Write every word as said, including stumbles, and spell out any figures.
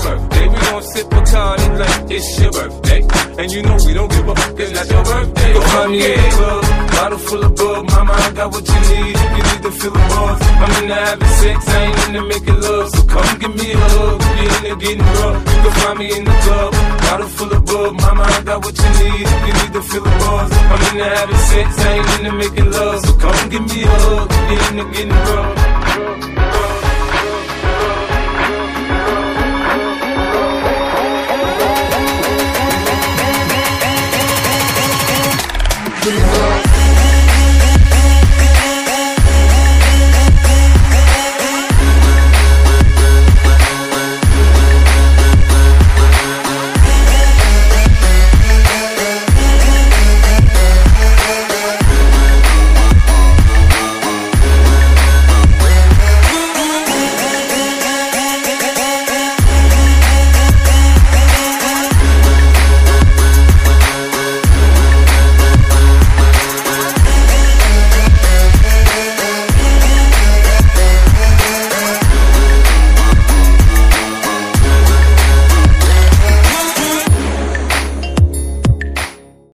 birthday. We gon' sip Bacardi like it's your birthday. And you know we don't give a fuck, it's not your birthday. Go find me in the club, bottle full of bug. Mama, I got what you need if you need to feel the buzz. I'm into having sex, I ain't into making love. So come give me a hug, if you're into getting rough. You can find me in the club, bottle full of bug. Mama, I got what you need if you need to feel the buzz. I'm into having sex, I ain't into making love. So come give me a hug, if you're into getting rough. Please